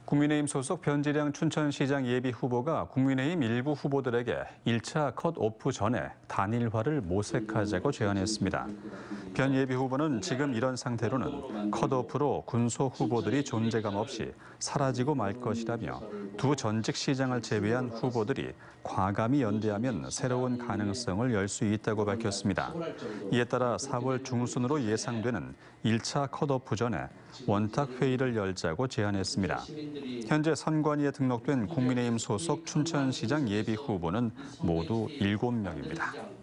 국민의힘 소속 변지량 춘천시장 예비 후보가 국민의힘 일부 후보들에게 1차 컷오프 전에 단일화를 모색하자고 제안했습니다. 변 예비 후보는 지금 이런 상태로는 컷오프로 군소 후보들이 존재감 없이 사라지고 말 것이라며 두 전직 시장을 제외한 후보들이 과감히 연대하면 새로운 가능성을 열 수 있다고 밝혔습니다. 이에 따라 4월 중순으로 예상되는 1차 컷오프 전에 원탁 회의를 열자고 제안했습니다. 현재 선관위에 등록된 국민의힘 소속 춘천시장 예비 후보는 모두 7명입니다.